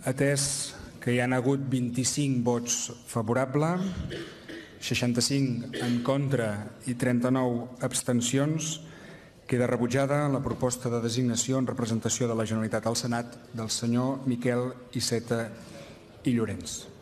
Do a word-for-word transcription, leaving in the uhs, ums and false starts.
Atès que hi ha hagut vint-i-cinc vots favorables, seixanta-cinc en contra i trenta-nou abstencions, queda rebutjada la proposta de designació en representació de la Generalitat al Senat del senyor Miquel Iceta i Llorens.